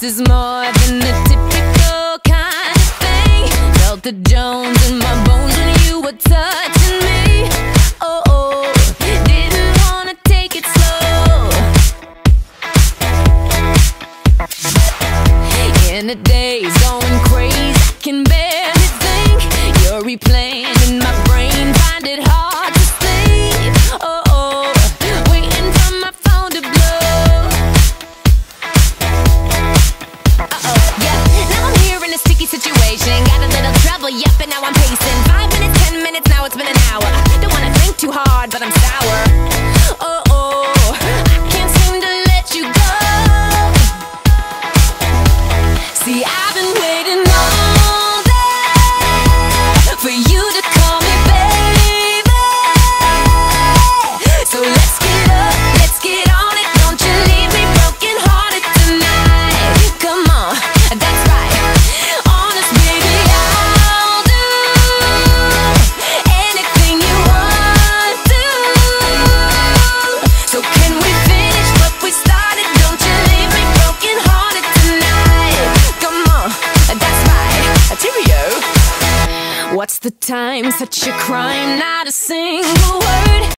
This is more than the typical kind of thing. Felt the Jones in my bones when you were touching me. Oh, oh, didn't wanna take it slow. In the days going crazy, I can barely think. You're replaying in my brain, find it hard to sleep. Oh, oh, waiting for my phone to blow. Uh-oh, yeah, now I'm here in a sticky situation. Got a little trouble, yep, and now I'm pacing. 5 minutes, 10 minutes, now it's been an hour. Don't wanna think too hard, but I'm sour. Oh, oh, I can't seem to let you go. See, I've been waiting all day for you to call me baby. So let's get up, let's get on it. Don't you leave me broken hearted tonight. Come on, that's right. Honest, baby, I'll do anything you want to. So can we finish what we started? Don't you leave me broken hearted tonight. Come on, that's right. Cheerio. What's the time? Such a crime, not a single word.